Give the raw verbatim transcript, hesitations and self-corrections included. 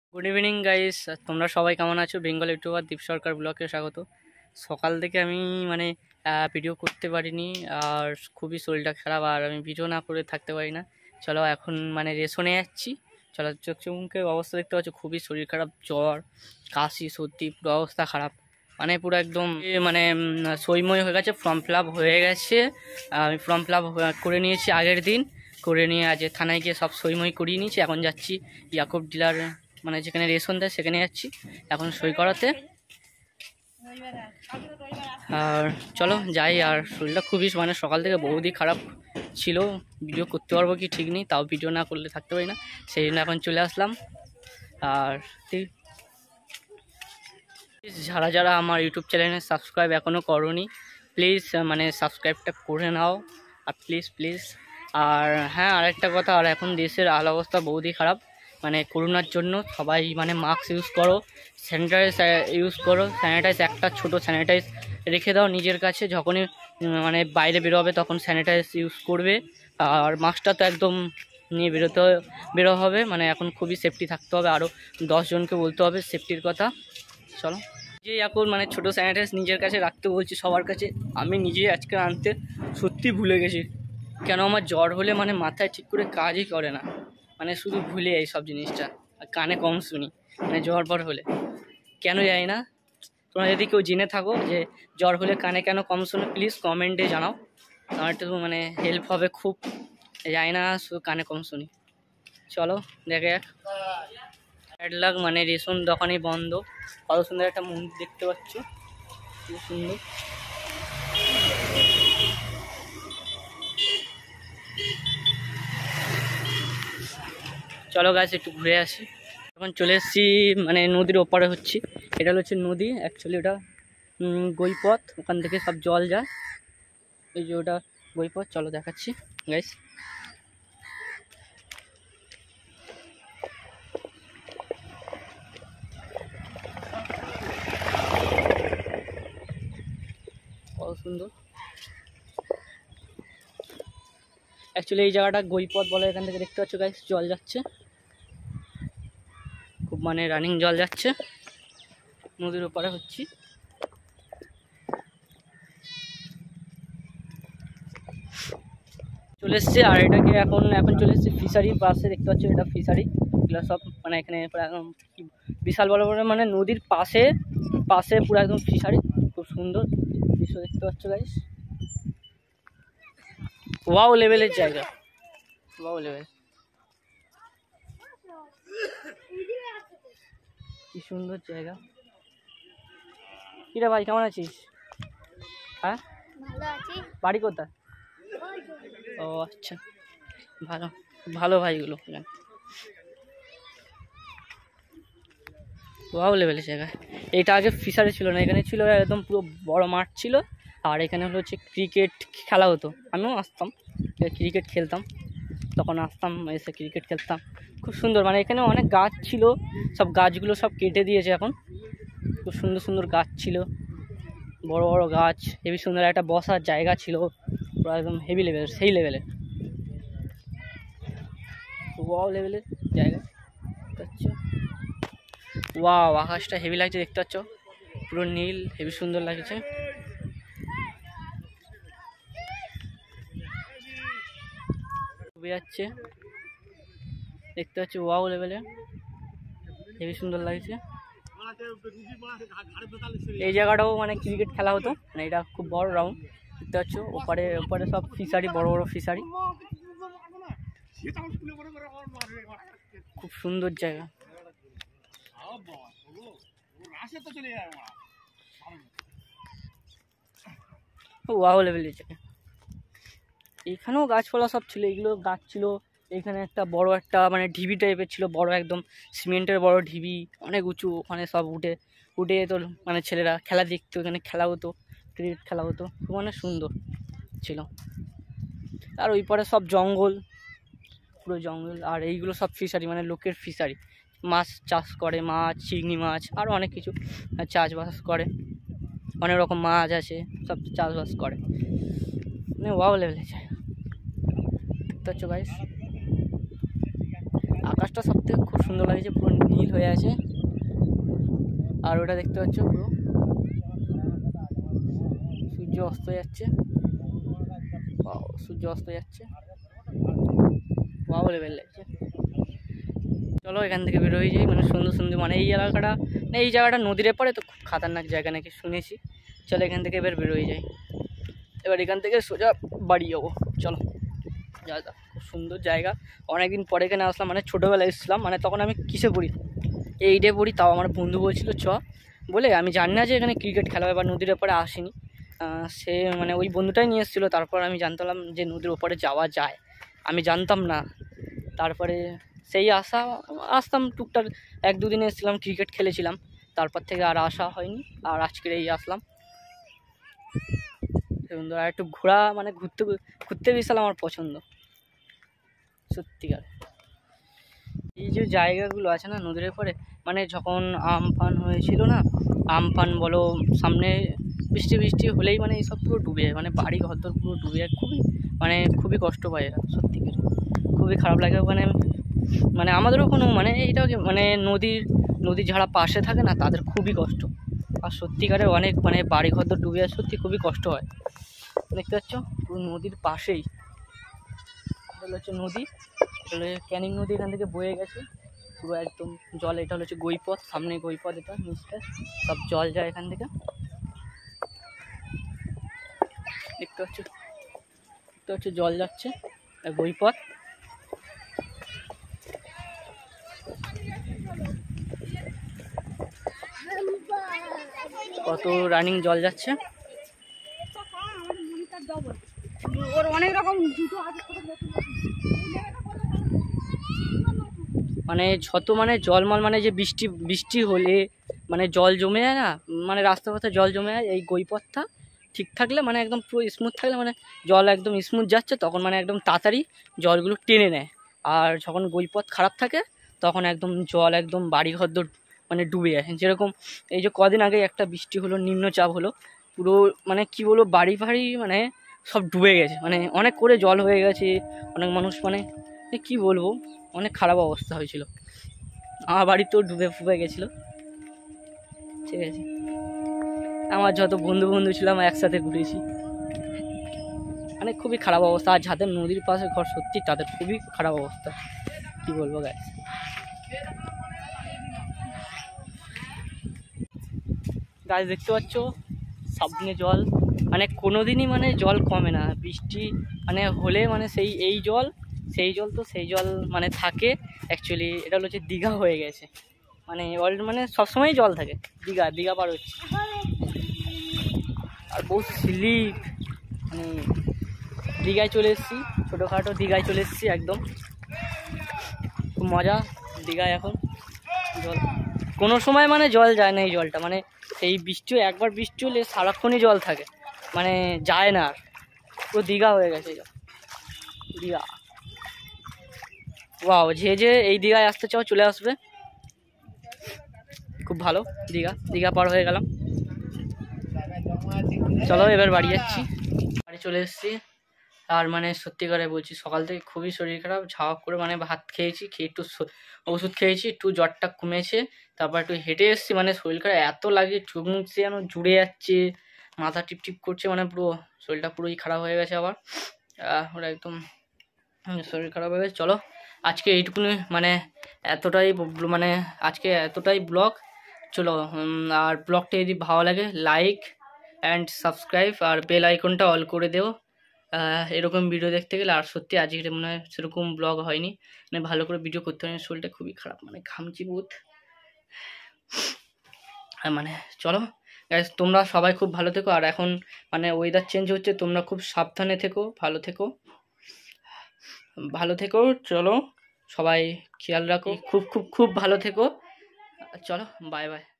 Good evening guys, তোমরা সবাই কেমন আছো? বেঙ্গল ইউটিউবার দীপ সরকার ব্লগে স্বাগত। সকাল থেকে আমি মানে ভিডিও করতে পারিনি, আর খুবই শরীরটা খারাপ, আর আমি ভিডিও না করে থাকতে পারি না। চলো এখন মানে রেশনে যাচ্ছি। চলো, চোখ মুখের অবস্থা দেখতে পাচ্ছ, খুবই শরীর খারাপ, জ্বর, কাশি, সর্দি, পুরো অবস্থা খারাপ। মানে পুরো একদম এ মানে সইময় হয়ে গেছে, ফর্ম ফিল আপ হয়ে গেছে। আমি ফর্ম ফিল আপ করে নিয়েছি আগের দিন, করে নিয়ে আজ থানায় গিয়ে সব সইময় করিয়ে নিয়েছি। এখন যাচ্ছি ইয়াকুব ডিলার, মানে যেখানে রেশন দেয় সেখানে যাচ্ছি এখন সই করাতে। আর চলো যাই। আর শরীরটা খুবই মানে সকাল থেকে বহুতই খারাপ ছিল, ভিডিও করতে পারবো কি ঠিক নেই, তাও ভিডিও না করলে থাকতে পারি না, সেই জন্য এখন চলে আসলাম। আর যারা যারা আমার ইউটিউব চ্যানেলে সাবস্ক্রাইব এখনও করোনি, প্লিজ মানে সাবস্ক্রাইবটা করে নাও, আর প্লিজ প্লিজ। আর হ্যাঁ, আরেকটা কথা, আর এখন দেশের হাল অবস্থা বহুতই খারাপ, মানে করোনার জন্য সবাই মানে মাস্ক ইউজ করো, স্যানিটাইজ ইউজ করো। স্যানিটাইজ একটা ছোট স্যানিটাইজ রেখে দাও নিজের কাছে, যখনই মানে বাইরে বেরোবে তখন স্যানিটাইজ ইউজ করবে। আর মাস্কটা তো একদম নিয়ে বেরোতে বেরো হবে, মানে এখন খুবই সেফটি থাকতে হবে। আরও দশজনকে বলতে হবে সেফটির কথা। চলো, যে এখন মানে ছোটো স্যানিটাইজ নিজের কাছে রাখতে বলছি সবার কাছে। আমি নিজেই আজকে আনতে সত্যি ভুলে গেছি, কেন আমার জ্বর হলে মানে মাথায় ঠিক করে কাজই করে না, মানে শুধু ভুলে এই সব জিনিসটা, আর কানে কম শুনি মানে জ্বর পর হলে, কেন জানি না। তোমরা যদি কেউ জেনে থাকো যে জ্বর হলে কানে কেন কম শোনো, প্লিজ কমেন্টে জানাও, আমার একটু মানে হেল্প হবে খুব। জানি না, শুধু কানে কম শুনি। চলো দেখে এক ব্যাড লাক, মানে রেশন দোকানই বন্ধ। কত সুন্দর একটা মন্দির দেখতে পাচ্ছ, খুব সুন্দর। চলো গাছ একটু ঘুরে আসি। এখন চলে এসেছি মানে নদীর ওপারে হচ্ছি। এটা হচ্ছে নদী, অ্যাকচুয়ালি ওটা গৈপথ, ওখান থেকে সব জল যায়, এই যে ওটা গৈপথ। চলো দেখাচ্ছি গাইস। কত সুন্দর, অ্যাকচুয়ালি এই জায়গাটা গৈপথ বলে। এখান থেকে দেখতে পাচ্ছ গাইস, জল যাচ্ছে খুব, মানে রানিং জল যাচ্ছে। নদীর ওপারে হচ্ছি। চলে এসছে, আর এটাকে এখন এখন চলে এসছে ফিশারি পাশে, দেখতে পাচ্ছ এটা ফিশারি। এগুলো সব মানে এখানে পুরো একদম বিশাল বড় বড়, মানে নদীর পাশে পাশে পুরো একদম ফিশারি। খুব সুন্দর দৃশ্য দেখতে পাচ্ছ গাইস, ওয়াও লেভেলের জায়গা, ওয়াও লেভেল। কি সুন্দর জায়গা। কিরে ভাই, কেমন আছিস? হ্যাঁ ভালো আছি। বাড়ি কোথায়? ও আচ্ছা, ভালো ভালো ভাইগুলো। ওয়াও লেভেলের জায়গা। এটা আগে ফিশারি ছিল না, এখানে ছিল একদম পুরো বড় মাঠ ছিল, আর এখানে হলো হচ্ছে ক্রিকেট খেলা হতো। আমিও আসতাম, ক্রিকেট খেলতাম, তখন আসতাম এসে ক্রিকেট খেলতাম। খুব সুন্দর, মানে এখানে অনেক গাছ ছিল, সব গাছগুলো সব কেটে দিয়েছে এখন। খুব সুন্দর সুন্দর গাছ ছিল, বড় বড় গাছ, হেবি সুন্দর একটা বসার জায়গা ছিল, পুরো একদম হেভি লেভেলের, সেই লেভেলের, ওয়াও লেভেলের জায়গা। আচ্ছা, ওয়াও, আকাশটা হেভি লাগছে দেখতে পাচ্ছ, পুরো নীল, হেভি সুন্দর লাগছে। যাচ্ছে দেখতে পাচ্ছি, ওয়াও লেভেলে হেভি সুন্দর লাগছে। এই জায়গাটাও মানে ক্রিকেট খেলা হতো, মানে এটা খুব বড় রাউন্ড দেখতে পাচ্ছ। ওপারে ওপারে সব ফিশারি, বড় বড় ফিশারি, খুব সুন্দর জায়গা। ওয়াও লেভেলের জায়গা। এখানেও গাছপালা সব ছিল, এগুলো গাছ ছিল। এখানে একটা বড় একটা মানে ঢিবি টাইপের ছিল, বড় একদম সিমেন্টের বড় ঢিবি, অনেক উঁচু। ওখানে সব উঠে উঠে তো মানে ছেলেরা খেলা দেখতো, এখানে খেলা হতো, ক্রিকেট খেলা হতো, খুব মানে সুন্দর ছিল। আর ওই পারে সব জঙ্গল, পুরো জঙ্গল। আর এইগুলো সব ফিশারি, মানে লোকের ফিশারি, মাছ চাষ করে, মাছ, চিংড়ি মাছ, আরও অনেক কিছু চাষবাস করে, অনেক রকম মাছ আছে, সব চাষবাস করে। মানে ওয়াও লেভেলে যায় দেখতে পাচ্ছ গাইস। আকাশটা সব থেকে খুব সুন্দর লাগছে, পুরো নীল হয়ে আছে। আর ওটা দেখতে পাচ্ছ পুরো সূর্য অস্ত যাচ্ছে, সূর্য অস্ত যাচ্ছে, ওয়াও লেভেল লাগছে। চলো এখান থেকে বের হয়ে যাই, মানে সুন্দর সুন্দর, মানে এই এলাকাটা এই জায়গাটা নদীর পরে তো খুব খাতারনাক জায়গা নাকি শুনেছি। চলো এখান থেকে এবার বের হয়ে যাই, এবার এখান থেকে সোজা বাড়ি যাবো। চলো যা যা, খুব সুন্দর জায়গা। অনেকদিন পরে এখানে আসলাম, মানে ছোটোবেলায় এসেছিলাম, মানে তখন আমি কিসে পড়ি, এইটে পড়ি। তাও আমার বন্ধু বলছিল চ বলে, আমি জানি না যে এখানে ক্রিকেট খেলা হয় বা নদীর ওপরে আসিনি। সে মানে ওই বন্ধুটাই নিয়ে এসেছিলো, তারপর আমি জানতাম যে নদীর ওপরে যাওয়া যায়, আমি জানতাম না। তারপরে সেই আসা আসতাম টুকটাক, এক দুদিনে এসেছিলাম, ক্রিকেট খেলেছিলাম, তারপর থেকে আর আসা হয়নি। আর আজকের এই আসলাম সুন্দর। আর একটু ঘোরা, মানে ঘুরতে ঘুরতে বিশাল আমার পছন্দ সত্যিকার। এই যে জায়গাগুলো আছে না নদীর পরে, মানে যখন আমফান হয়েছিল না, আমফান বলো, সামনে বৃষ্টি বৃষ্টি হলেই মানে এইসব পুরো ডুবে যায়, মানে বাড়ি ঘর দর পুরো ডুবে যায়, খুবই মানে খুবই কষ্ট পায় এরা, সত্যিকার খুবই খারাপ লাগে। ওখানে মানে আমাদেরও কোনো মানে এইটা মানে নদীর নদী যারা পাশে থাকে না তাদের খুবই কষ্ট, আর সত্যিকারে অনেক মানে বাড়ি ঘর দর ডুবে যায়, সত্যি খুবই কষ্ট হয়। দেখতে পাচ্ছ পুরো নদীর পাশেই এটা হচ্ছে নদী, এটা হচ্ছে ক্যানিং নদী, এখান থেকে বয়ে গেছে পুরো একদম জল। এটা হচ্ছে গৈপথ, সামনে গৈপথ, এটা নিচটা সব জল যায় এখান থেকে। দেখতে পাচ্ছ দেখতে পাচ্ছ জল যাচ্ছে, গৈপথ। কত রানিং জল যাচ্ছে, অনেক রকম মানে যত মানে জলমল, মানে যে বৃষ্টি বৃষ্টি হলে মানে জল জমে যায় না, মানে রাস্তা পথে জল জমে যায়, এই গৈপথটা ঠিক থাকলে মানে একদম পুরো স্মুথ থাকলে, মানে জল একদম স্মুথ যাচ্ছে, তখন মানে একদম তাড়াতাড়ি জলগুলো টেনে নেয়। আর যখন গৈপথ খারাপ থাকে তখন একদম জল একদম বাড়ি ঘর দর মানে ডুবে যায়। যেরকম এই যে কদিন আগে একটা বৃষ্টি হলো, নিম্নচাপ হলো, পুরো মানে কি বলবো বাড়ি ফাড়ি মানে সব ডুবে গেছে, মানে অনেক করে জল হয়ে গেছে, অনেক মানুষ মানে কি বলবো অনেক খারাপ অবস্থা হয়েছিল। আমার বাড়িতেও ডুবে ফুবে গেছিলো, ঠিক আছে। আমার যত বন্ধু বন্ধু ছিলাম একসাথে ঘুরেছি, মানে খুবই খারাপ অবস্থা। আর যাদের নদীর পাশে ঘর সত্যি তাদের খুবই খারাপ অবস্থা, কি বলবো গাইস। গাছ দেখতে পাচ্ছ সামনে জল, মানে কোনোদিনই মানে জল কমে না, বৃষ্টি মানে হলে মানে সেই এই জল সেই জল তো সেই জল মানে থাকে। অ্যাকচুয়ালি এটা হচ্ছে দীঘা হয়ে গেছে, মানে ওয়ার্ল্ড মানে সবসময়ই জল থাকে। দীঘা দীঘা পার হচ্ছে, আর বহু স্লিপ, মানে দীঘায় চলে এসেছি, ছোটোখাটো দীঘায় চলে এসেছি একদম, খুব মজা দীঘায়। এখন জল কোনো সময় মানে জল যায় না, এই জলটা মানে সেই বৃষ্টি একবার বৃষ্টি হলে সারাক্ষণই জল থাকে, মানে যায় না আর, পুরো দীঘা হয়ে গেছে দীঘা। ওয়াও, যে যে এই দীঘায় আসতে চাও চলে আসবে, খুব ভালো দীঘা। দীঘা পার হয়ে গেলাম, চলো এবার বাড়ি যাচ্ছি, বাড়ি চলে এসেছি। আর মানে সত্যি করে বলছি সকাল থেকে খুবই শরীর খারাপ, ঝাঁক করে মানে ভাত খেয়েছি, খেয়ে একটু ওষুধ খেয়েছি, একটু জ্বরটা কমেছে, তারপর একটু হেঁটে এসেছি, মানে শরীর খারাপ এত লাগে, চোখ মুখ যেন জুড়ে যাচ্ছে, মাথা টিপ টিপ করছে, মানে পুরো শরীরটা পুরোই খারাপ হয়ে গেছে আবার, ওরা একদম শরীর খারাপ হয়ে গেছে। চলো আজকে এইটুকুনি, মানে এতটাই মানে আজকে এতটাই ব্লগ। চলো, আর ব্লগটা যদি ভালো লাগে লাইক অ্যান্ড সাবস্ক্রাইব আর বেল আইকনটা অল করে দেও এরকম ভিডিও দেখতে গেলে। আর সত্যি আজকে মনে হয় সেরকম ব্লগ হয়নি, মানে ভালো করে ভিডিও করতে হয়নি, শরীরটা খুবই খারাপ, মানে ঘামছি বহুত। মানে চলো গাইস, তোমরা সবাই খুব ভালো থেকো। আর এখন মানে ওয়েদার চেঞ্জ হচ্ছে, তোমরা খুব সাবধানে থেকো, ভালো থেকো ভালো থেকো চলো সবাই খেয়াল রাখো, খুব খুব খুব ভালো থেকো। চলো বাই বাই।